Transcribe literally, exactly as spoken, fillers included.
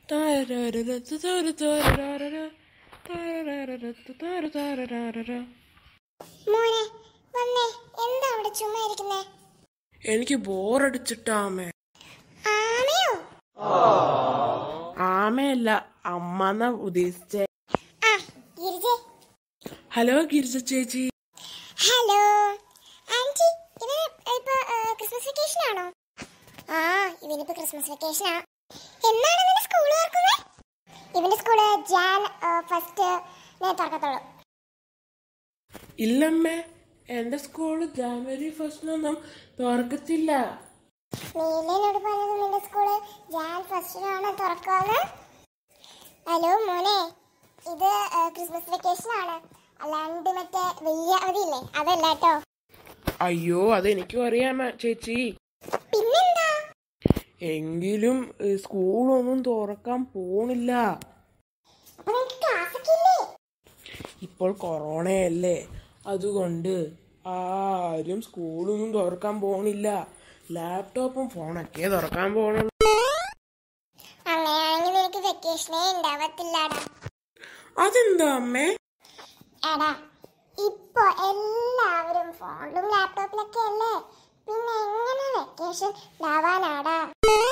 എനിക്ക് ബോറടിച്ചിട്ടാമേ. ആമയല്ല, അമ്മന്ന ഉദ്ദേശിച്ചേ. ഹലോ ഗിരിജ ചേച്ചി. Hello aunty, ഇവന് ഇപ്പൊ ക്രിസ്മസ് വെക്കേഷൻ ആണോ? ആ, ഇവനിപ്പോ ക്രിസ്മസ് വെക്കേഷനാ. എന്നാണ് ഇവന്റെ സ്കൂൾ തുറക്കുന്നത്? ഇവന്റെ സ്കൂള് ജാൻ ഫസ്റ്റ് തുറക്കത്തുള്ളൂ. ഇല്ലമ്മേ, എന്റെ സ്കൂള് ജാനുവരി ഫസ്റ്റിനൊന്നും തുറക്കത്തില്ല. നീലനോട് പറഞ്ഞത് നിന്റെ സ്കൂള് ജാൻ ഫസ്റ്റിനാണ് തുറക്കാന്ന്. ഹലോ മോനെ, ഇത് ക്രിസ്മസ് വെക്കേഷൻ ആണ്, അല്ലാണ്ട് മറ്റേ വലിയ അവധിയില്ലേ അതല്ല കേട്ടോ. അയ്യോ, അതെനിക്കും അറിയാമ ചേച്ചി. പിന്നെന്താ? എങ്കിലും സ്കൂളൊന്നും തുറക്കാൻ പോണില്ല. ഇപ്പോൾ കൊറോണയല്ലേ, അതുകൊണ്ട് ആരും സ്കൂളൊന്നും തുറക്കാൻ പോണില്ല. ലാപ്ടോപ്പും ഫോണൊക്കെ തുറക്കാൻ പോണുള്ളൂ. അങ്ങനെയാണെങ്കിൽ നിനക്ക് വെക്കേഷനേ ഉണ്ടാവത്തില്ലടാ. അതെന്താ അമ്മേ? എടാ, ഇപ്പൊ എല്ലാവരും ഫോണിലും ലാപ്ടോപ്പിലൊക്കെ അല്ലേ, പിന്നെ എങ്ങനെ വെക്കേഷൻ ഉണ്ടാവാനാടാ?